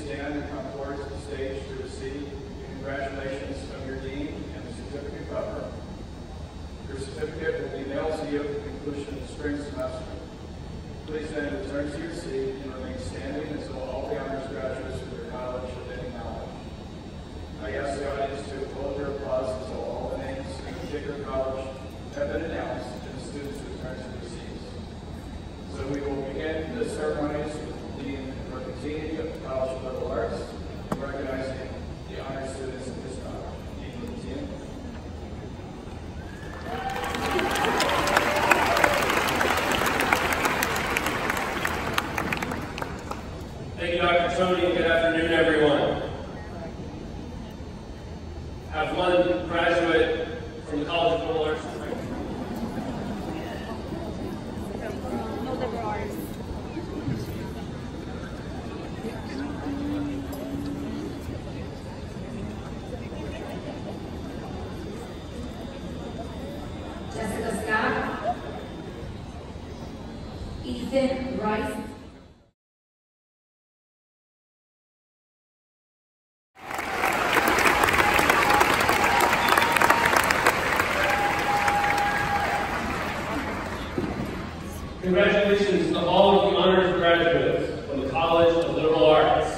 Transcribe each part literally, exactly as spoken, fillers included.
stand and come towards the stage to receive the congratulations of your dean and the certificate cover. Your certificate will be mailed to you at the conclusion of the spring semester. Please then return to your seat and remain standing until all the honors graduates of your college have been acknowledged. I ask the audience to hold their applause until all the names in the particular college have been announced and the students return to their seats. So we will begin the ceremonies with Dean Kean of the College of Liberal Arts, recognizing the honor students of this college. Dean Kean. Thank you, Doctor Tony, and good afternoon, everyone. I have one graduate from the College of Liberal Arts. Jessica Scott, Ethan Rice. Congratulations to all of the honors graduates from the College of Liberal Arts.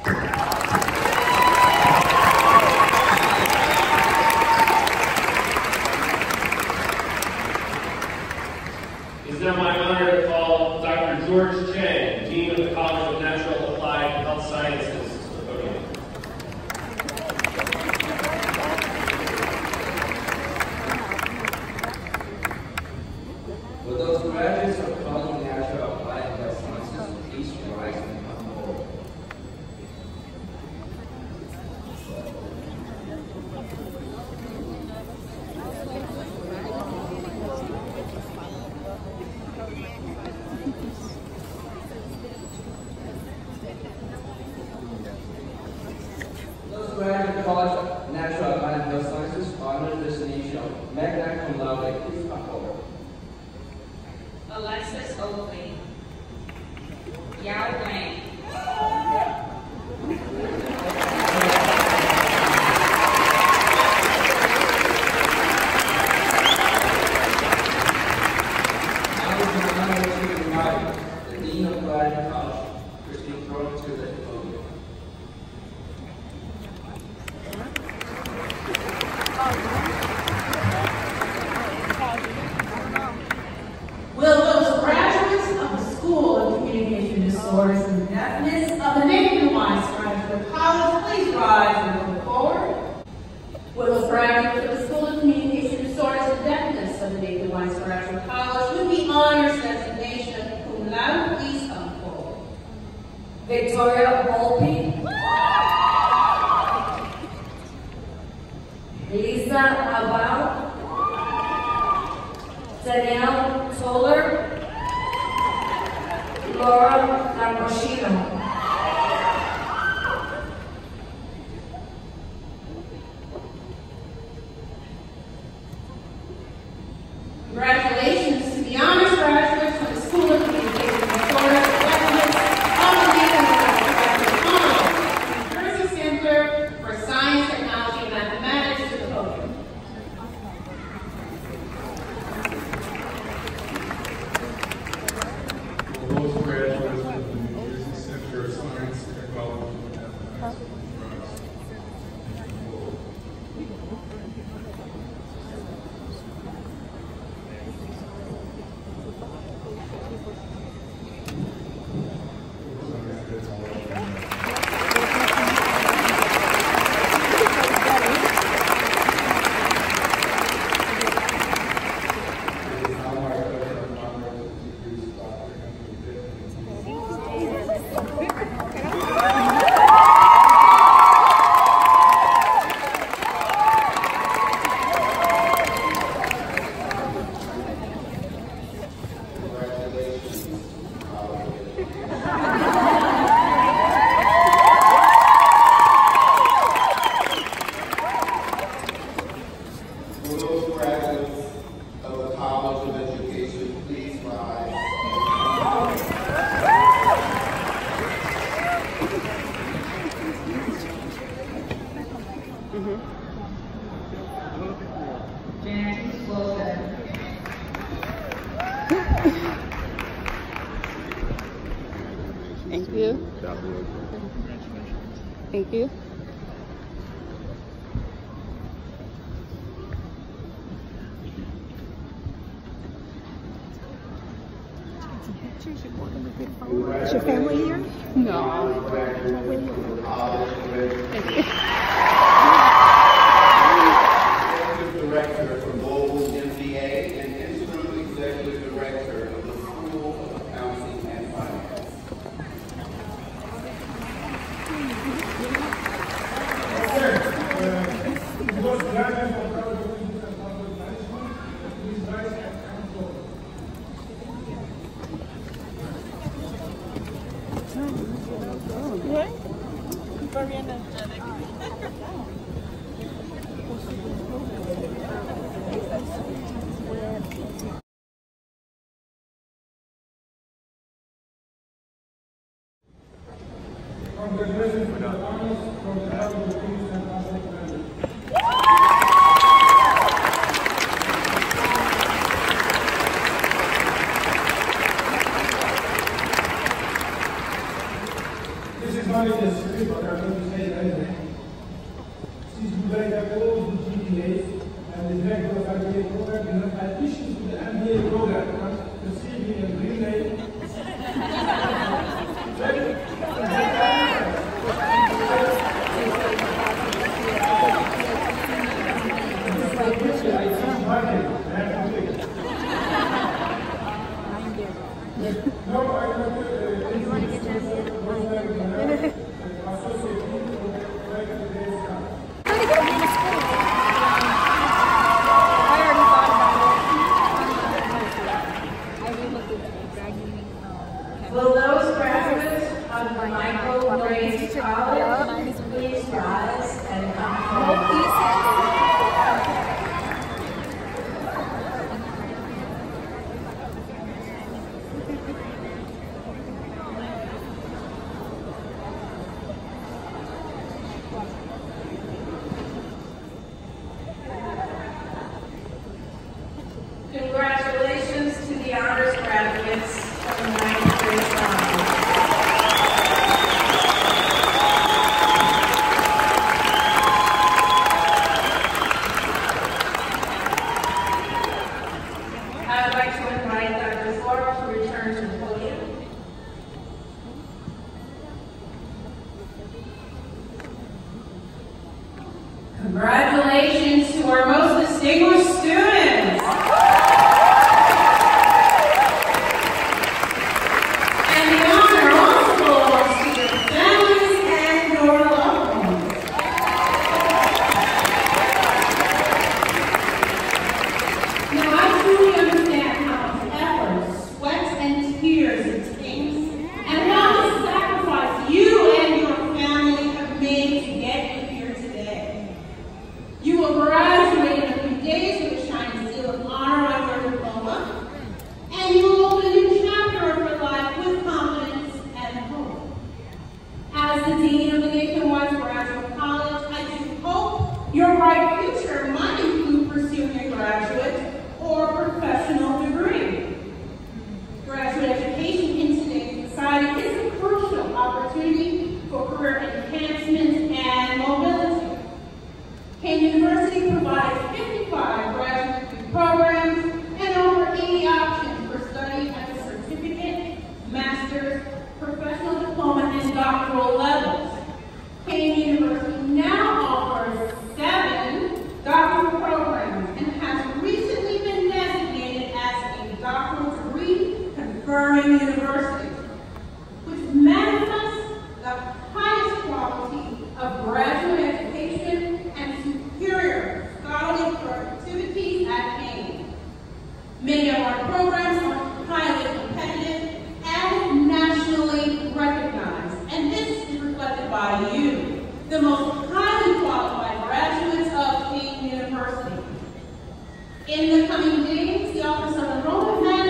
It is now my honor to call Doctor George Chang, Dean of the College of Natural Applied Health Sciences, to the podium. Will those graduates of the College of Natural Applied Health Sciences please rise and come forward? Those graduates of the College of Natural Applied Health Sciences honored designation Magna Cum Laude, please come forward. Alexis Oakley, Yao Wang, Now it's an honor to invite the Dean of Graduate College, Christine Thorne, to the podium. Will those graduates of the School of Communication Disorders and Deafness of the Nathan Wise Graduate College please rise and come forward? Will those graduates of the School of Communication Disorders and Deafness of the Nathan Wise Graduate College with the honors designation cum laude please come forward? Victoria Volpe, Lisa Abal, Danielle Toller, Laura Lambrosino. Congratulations to the honors graduates from the School of Communication Disorders and Deafness of the Nathan Wise Graduate College. Jersey Center for Science, Technology, and Mathematics to the podium. Will those graduates from the New Jersey Center of Science, Technology, and Mathematics rise? It is now my pleasure and honor to introduce Doctor Congratulations. Will those graduates of the College of Education please rise? Thank you. Is your family here? No. Executive Director for Global M B A and Interim Executive Director of the School of Accounting and Finance. Yes, sir. Uh, because graduates of College of Business and Public Management, please rise and come forward. Right? Very energetic. Congratulations for the honors from the College of Business and Public Management. This is not in the script, but I'm going to say it anyway. Since we guys have all the G P As and the director of M B A program, you have additions to the M B A program, the C V and relay. No, I don't. You want to get your Will those graduates of the Magma Cum Laude College please rise and come forward? Congratulations to the honors graduates of the ninth grade college. I would like to invite Doctor Thorpe to return to the podium. Congratulations to our most distinguished students. And the honor also belongs to your families and your loved ones. Now, I truly understand how much effort, sweat, and tears it takes, and how much sacrifice you and your family have made to get you here today. You will graduate in a few days with a shining seal of honor on your diploma, and you will open a new chapter of your life with confidence and hope. As the Dean of the Nationwide Graduate College, I do hope your bright future might include pursuing a graduate or professional degree. Graduate education in today's society is a crucial opportunity for career enhancement and mobility. Kean University provides fifty-five graduate degree programs and over eighty options for study at the certificate, master's, professional diploma, and doctoral levels. Kean University now offers seven doctoral programs and has recently been designated as a doctoral degree conferring university, which manifests the highest quality of graduate education and superior scholarly productivity at Kean. Many of our programs are highly competitive and nationally recognized, and this is reflected by you, the most highly qualified graduates of Kean University. In the coming days, the Office of Enrollment Management